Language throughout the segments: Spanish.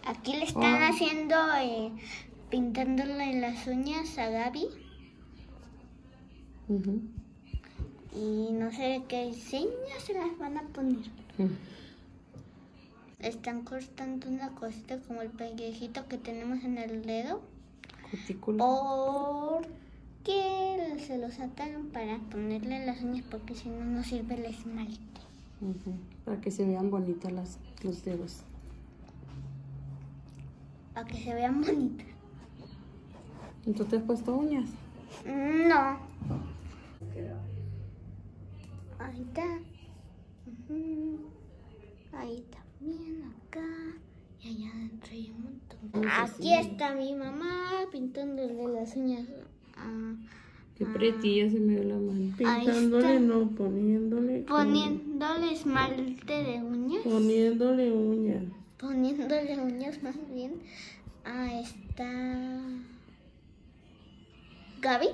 Aquí le están haciendo, pintándole las uñas a Gaby. Y no sé qué diseño se las van a poner. Están cortando una cosita como el pellejito que tenemos en el dedo. Cutícula. Porque se lo sacan para ponerle las uñas porque si no, no sirve el esmalte. Para que se vean bonitas los dedos. Para que se vean bonitas. ¿Y tú te has puesto uñas? No. Ahí está. Ahí también, acá. Y allá adentro hay un montón. Aquí está mi mamá pintándole las uñas. Qué pretilla se me ve la mano. Pintándole, no, poniéndole. Poniéndole esmalte de uñas. Poniéndole uñas. Poniéndole uñas más bien. Ahí está Gaby.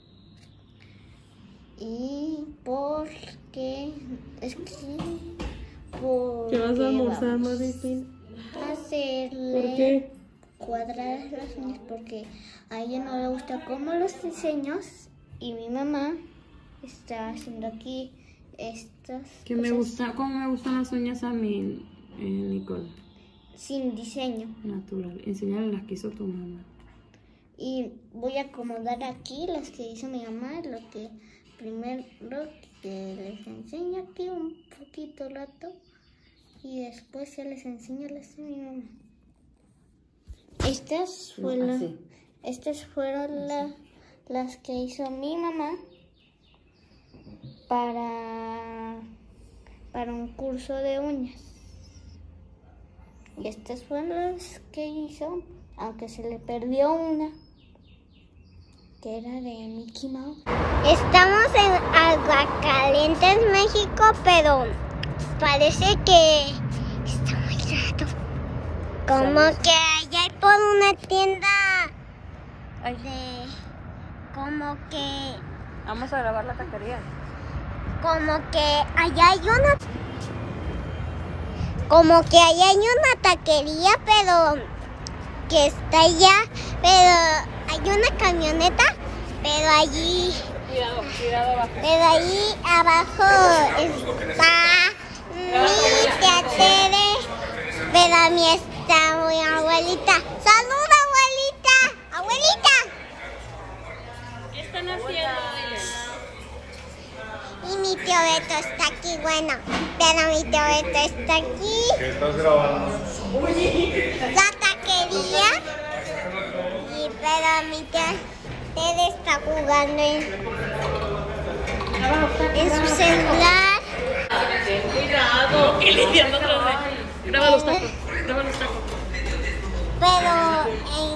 Y porque es que ¿Qué vas a almorzar, Maripín? Hacerle ¿Por qué? cuadradas las uñas porque a ella no le gusta como los diseños y mi mamá está haciendo aquí estas Que me gusta, como me gustan las uñas a mí, Nicole. Sin diseño. Natural. Enséñale las que hizo tu mamá. Y voy a acomodar aquí las que hizo mi mamá, lo que primero que les enseño aquí un poquito rato y después ya les enseño las de mi mamá. Estas fueron las que hizo mi mamá para un curso de uñas. Y estas fueron las que hizo, aunque se le perdió una, que era de Mickey Mouse. Estamos en Aguascalientes, México, pero parece que está muy raro. Como que allá hay por una tienda como que... Vamos a grabar la taquería. Como que allá hay una... Como que allá hay una taquería, pero que está allá, pero hay una camioneta, pero allí... Cuidado abajo. Pero allí abajo está mi tía Tere, pero a mí está mi abuelita. ¡Saluda, abuelita! ¡Abuelita! ¿Qué están haciendo ellos? Y mi tío Beto está aquí, bueno, pero mi tío Beto está aquí. ¿Qué estás grabando? La taquería. Pero mi tía Tere está jugando en su celular. Ten cuidado. Que lidiando otra vez. Graba los tacos. Graba los tacos. Pero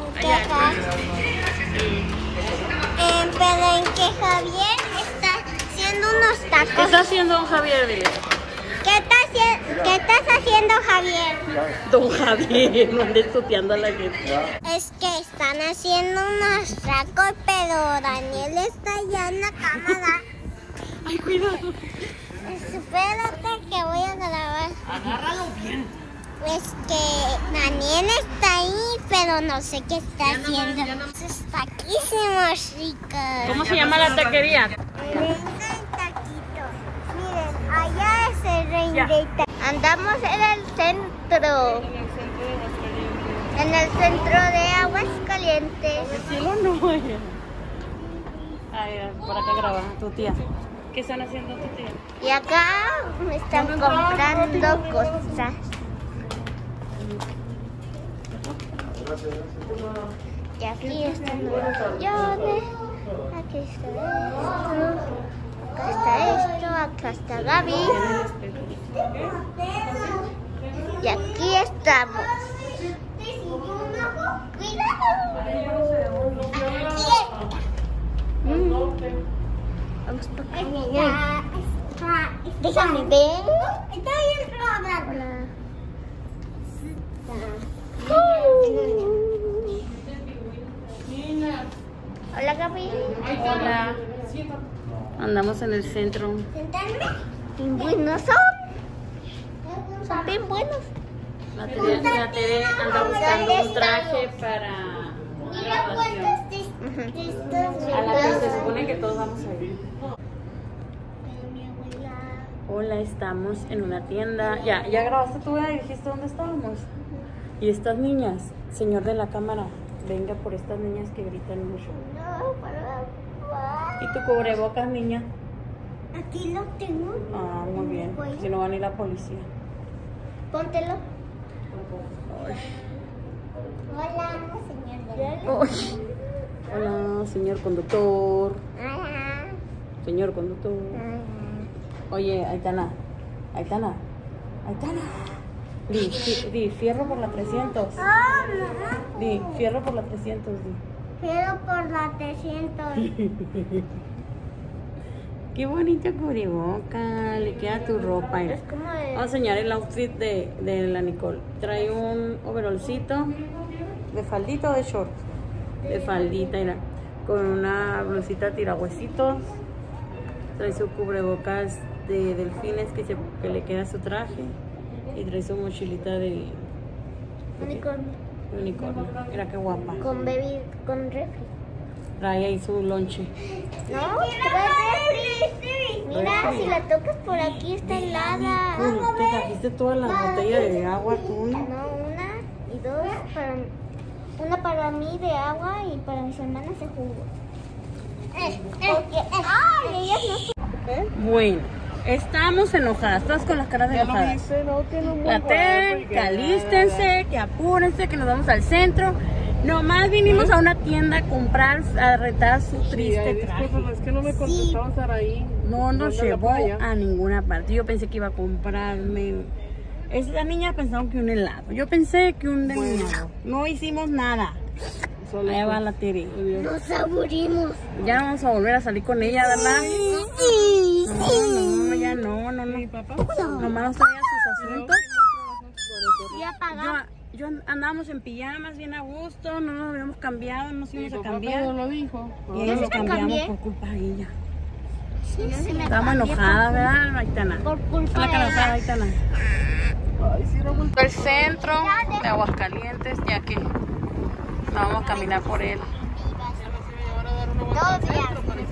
en que Javier está haciendo unos tacos. ¿Qué está haciendo don Javier? Dile. ¿Qué estás haciendo, Javier? Don Javier, no andes tuteando a la gente. Es que están haciendo unos tacos, pero Daniel está allá en la cámara. Ay, cuidado. Espérate que voy a grabar. Agárralo bien. Pues que Daniel está ahí, pero no sé qué está haciendo. Esos taquísimos ricos. ¿Cómo se llama la taquería? Renga y taquito. Miren, allá es el renga y taquito. Andamos en el centro. En el centro de Aguascalientes. El cielo no. Ay, por acá graba tu tía. ¿Qué están haciendo tu tía? Y acá me están comprando cosas. Y aquí están los sillones. Aquí está esto. Acá está esto. Acá está Gaby. Y aquí estamos. Vamos para acá. Déjame ver. Está bien rara. Hola, Gaby. Hola. Andamos en el centro. ¿Sentarme? Bien buenos son. Son bien buenos. La Tere anda buscando un traje para graduación. A la que se supone que todos vamos a ir. Hola, estamos en una tienda. Ya grabaste tú y dijiste dónde estábamos. Y estas niñas, señor de la cámara, venga por estas niñas que gritan mucho. ¿Y tu cubrebocas, niña? Aquí lo tengo. Ah, muy bien. Si no van a ir la policía. Póntelo. Hola, señor. Hola, señor conductor. Señor conductor. Oye, Aitana. Di, fierro por la 300. Di, fierro por la 300, di. Fierro por la 300. Qué bonito cubreboca, le queda tu ropa. Es como de... Vamos a enseñar el outfit de la Nicole. Trae un overolcito de faldita o de short. De faldita, mira, con una blusita tirahuesitos. Trae su cubrebocas de delfines que le queda su traje. Y trae su mochilita de unicornio. Mira qué guapa. Con refri. Trae ahí su lonche. No, trae refri. Mira, si la tocas por aquí está helada. Te trajiste toda la botella de agua tú. No, una y dos. Una para mí de agua y para mis hermanas de jugo. Porque, ellas no. Bueno, estamos enojadas, todas con las caras enojadas. La Tere, que alístense, que apúrense, que nos vamos al centro. Nomás vinimos a una tienda a comprar, a retar su triste traje. Es que no me contestaron estar ahí. No nos llevó a ninguna parte. Yo pensé que iba a comprarme. Esa niña pensaron que un helado. Yo pensé que un helado. No hicimos nada. Allá va la Tere. Nos aburrimos. Ya no vamos a volver a salir con ella, ¿verdad? Sí. No, ya no. Nomás nos traían sus asuntos. Ya pagamos. Yo andábamos en pijamas bien a gusto, no nos habíamos cambiado, no nos íbamos a cambiar. Lo dijo. Y ella nos cambiamos por culpa de ella. Sí, Estábamos enojadas, ¿verdad, Aitana? Por culpa La de cara enojada, ella. Aitana. El centro de Aguascalientes, ya que vamos a caminar por él. 2 días.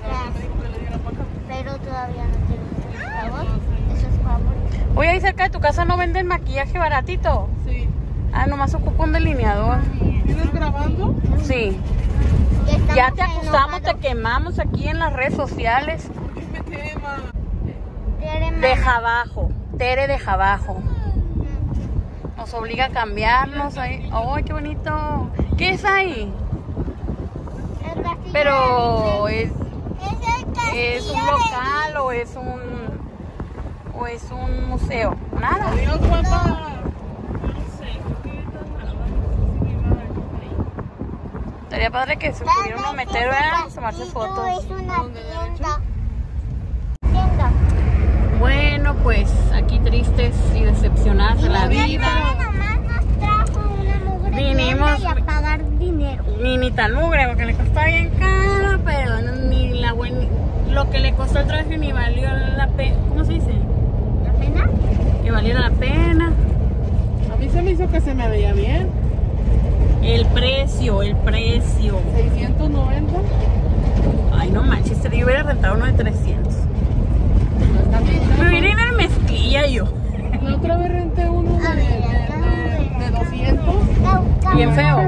Pero todavía no tenemos el favor. Eso es favor. Oye, ahí cerca de tu casa no venden maquillaje baratito. Sí. Ah, nomás ocupa un delineador. ¿Tienes grabando? Sí. Ya te acusamos, te quemamos aquí en las redes sociales. ¿Qué me quema? Deja abajo, Tere deja abajo. Nos obliga a cambiarnos ahí. ¡Ay, qué bonito! ¿Qué es ahí? Pero es un local o es un museo. Nada. Adiós, guapa. Estaría padre que se pudiera uno meter, ¿verdad? Tomarse fotos. Es una tienda. Bueno, pues aquí tristes y decepcionadas de la vida. Nomás nos trajo una mugre Vinimos y a pagar dinero. ni tan mugre porque le costó bien caro, pero ni la buena, lo que le costó el traje ni valió la pena. ¿Cómo se dice? ¿La pena? Que valiera la pena. A mí se me hizo que se me veía bien. El precio. 690. Ay, no manches, yo hubiera rentado uno de 300. Me vine en el mezclilla yo. La otra vez renté uno de 200. Bien feo.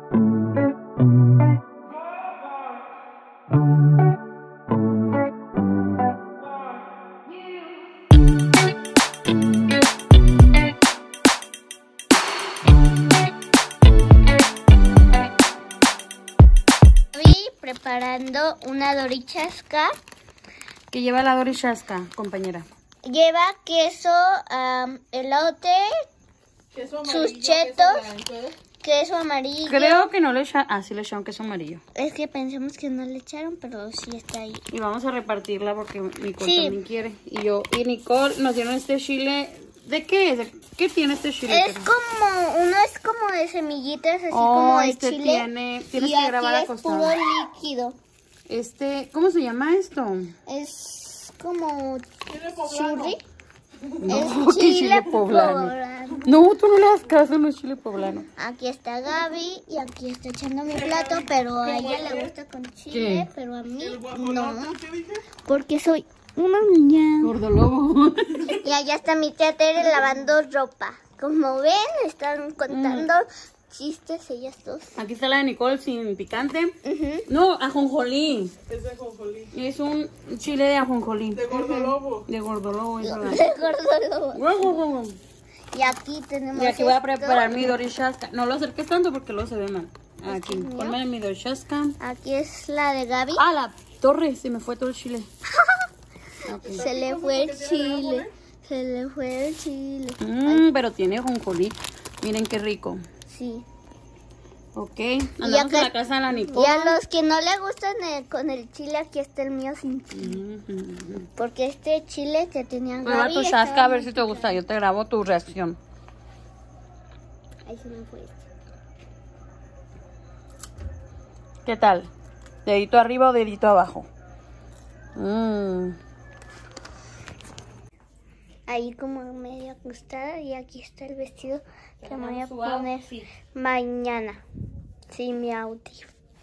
Preparando una dorichasca. ¿Qué lleva la dorichasca, compañera? Lleva queso, elote, sus chetos, queso amarillo. Creo que no le echaron. Ah, sí le echaron queso amarillo. Es que pensamos que no le echaron, pero sí está ahí. Y vamos a repartirla porque Nicole Sí. también quiere. Y Nicole nos dieron este chile. ¿De qué es? ¿Qué tiene este chile? Es como, uno es como de semillitas, así como de este chile. tienes y que grabar aquí es acostado. puro líquido. ¿Cómo se llama esto? Es como churri. No, que chile poblano. No, tú no le das caso, no es chile poblano. Aquí está Gaby y aquí está echando mi plato, pero a ella le gusta con chile, ¿Qué? pero a mí no. Porque soy una niña. Gordolobo. Y allá está mi tía Tere lavando ropa. Como ven, están contando chistes ellas dos. Aquí está la de Nicole sin picante. Ujú. No, ajonjolí. Es de ajonjolí. Es un chile de ajonjolí. De gordolobo. De gordolobo. Es verdad. Gordolobo. Y aquí tenemos Y aquí voy a esto. preparar mi dorishashka. No lo acerques tanto porque luego se ve mal. Aquí, es mío? ponme mi dorishashka. Aquí es la de Gaby. Ah, la torre, se me fue todo el chile. Ok. Se le fue el chile. Se le fue el chile. Pero tiene ajonjolí. Miren qué rico. Sí. Ok, andamos acá- en la casa de la Y Nicole. a los que no le gustan con el chile, aquí está el mío sin chile. Porque este chile que tenían Prueba Gaby tu estaba shashka a ver muy si te gusta. Yo te grabo tu reacción. Ahí se me fue. ¿Qué tal? ¿Dedito arriba o dedito abajo? Ahí como medio acostada y aquí está el vestido que me voy a poner mañana. Sí, mi outfit.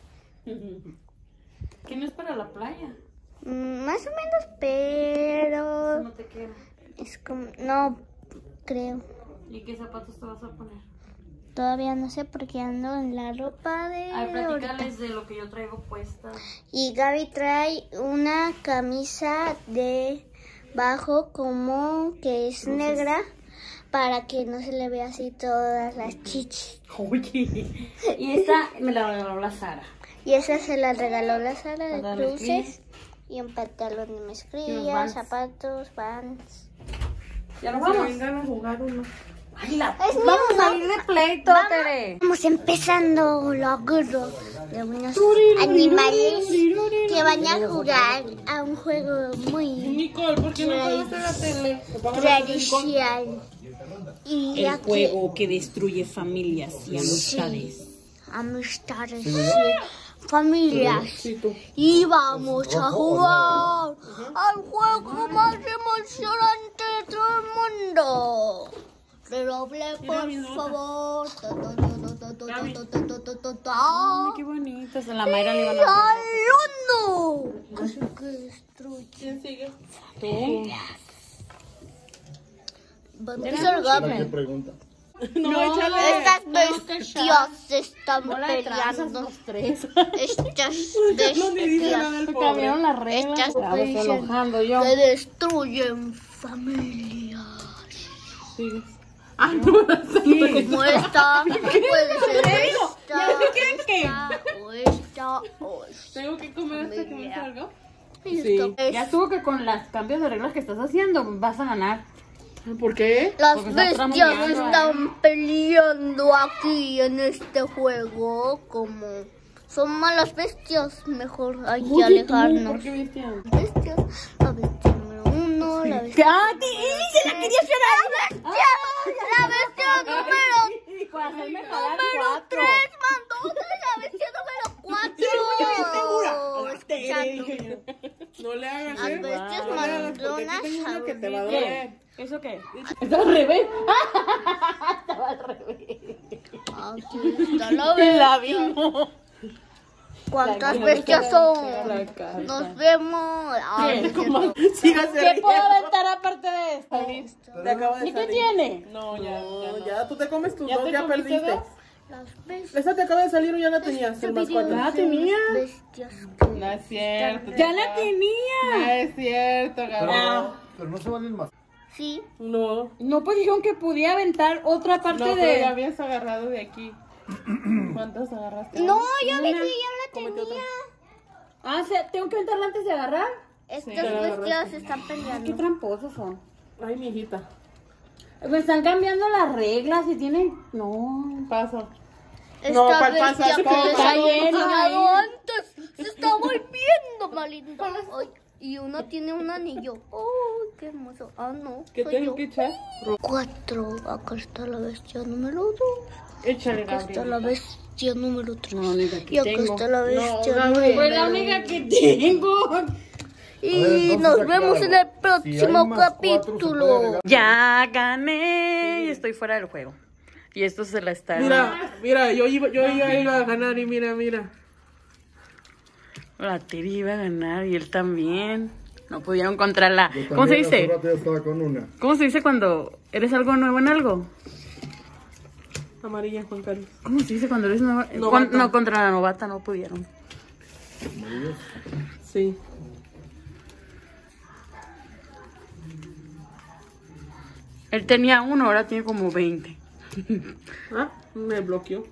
¿Que no es para la playa? Más o menos, pero No te queda. es como, no creo. ¿Y qué zapatos te vas a poner? Todavía no sé porque ando en la ropa de Ay, ahorita. platícales de lo que yo traigo puesta. Y Gaby trae una camisa de bajo como que es negra para que no se le vea así todas las chichis. Oye. Y esta me la regaló la Sara. Y esa se la regaló la Sara de Pantalón de cruces y un pantalón de Y unos mezclilla, Vans. zapatos, vans. ¿Ya nos Que vamos? vengan a jugar uno. Ay, la... Es mío, Vamos a ¿no? salir de pleito, Tere. Vamos empezando lo gordo de unos animales que van a jugar a un juego muy Nicole, ¿por qué no puedes hacer la tele? Apaga la tele, Nicole. tradicional. Y El aquí, juego que destruye familias y amistades. amistades, sí, familias. Sí, tú. Y vamos a jugar al juego más emocionante de todo el mundo. Redoble, por favor. Ay, qué bonitas. En la Mayra le iban a ¡Al uno! Que destruye. ¿Quién sigue? tú. Gaby. pregunta. No, échale. Estas bestias se están Bola de trazas peleando. los tres. Estas No me dice nada bestias el pobre. Cambiaron las reglas. Estas Ya me estoy dicen enojando yo. que destruyen familias. Sigue. Ah, no, Como esta, puede ser esta, ¿Ya se quieren qué? esta, o esta, o esta. ¿Tengo que comer hasta que me salga? Y Sí. esto es- Ya estuvo que con los cambios de reglas que estás haciendo vas a ganar. ¿Por qué? Las Porque está bestias tramoyando, están peleando aquí en este juego. Como son malas bestias, mejor hay que ¿Por alejarnos. qué viste? Bestias, la bestia número 1, la bestia. ¡Ah, se la quería hacer La bestia número Para hacerme jalar Número cuatro. 3, mandó la bestia número 4. No le hagas, Las ¿eh? bestias No le hagas, porque mandonas aquí tengo uno que te va a ahorita. doler. ¿Eso qué? Está al revés. Estaba al revés. Aquí está la La bestia. vimos. ¿Cuántas bestias son? La cara. Nos vemos. Ay, Sígase ¿Qué puedo riendo. aventar aparte de esto? Te acabo de ¿Y qué salir. tiene? No, ya, tú te comes tus ¿Ya dos, te ya comiste perdiste. dos? las bestias. Esa te acaba de salir o ya la tenías, el más cuatro. Ah, tenía. Bestias. No es cierto. Ya la tenía. No es cierto, Gabriel. Pero no se valen más. Sí. No. No, pues dijeron que podía aventar otra parte No, pero ya de... habías agarrado de aquí. ¿Cuántas agarraste? No, yo vi que ya la Cómete otra. tenía. Ah, ¿tengo que aventarla antes de agarrar? Estas ya la bestias están Qué peleando. tramposos son. Ay, mi hijita. Pues están cambiando las reglas y tienen... No. Paso. Esta No, ¿cuál pasa? bestia que ¿Cómo les está había lleno enseñado ahí? antes se está volviendo malinda. Ay, y uno tiene un anillo. ¡Oh, qué hermoso! Ah, no, ¿Qué soy tengo yo. que echar? 4. Acá está la bestia número 2. Échale, Acá está Gabriel. la bestia número 3. No, única que Y acá tengo. está la bestia Gabriel. número Fue la única que tengo. Y nos vemos en el próximo capítulo. Ya gané y estoy fuera del juego. Y esto se la está... Mira, yo iba a ganar y mira. La Tiri iba a ganar y él también. No pudieron controlarla. ¿Cómo se dice? ¿Cómo se dice cuando eres algo nuevo en algo? Amarilla, Juan Carlos. ¿Cómo se dice cuando eres nuevo? No, contra la novata no pudieron. Sí. Él tenía 1, ahora tiene como 20. Ah, me bloqueó.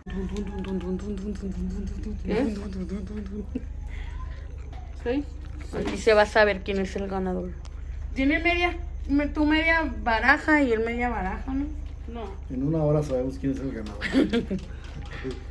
¿Qué? ¿Sí? Aquí se va a saber quién es el ganador. Tiene tú media baraja y él media baraja, ¿no? No. En 1 hora sabemos quién es el ganador.